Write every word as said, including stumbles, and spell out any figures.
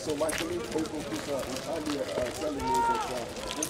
so my colleague also put uh, earlier uh, telling me that uh,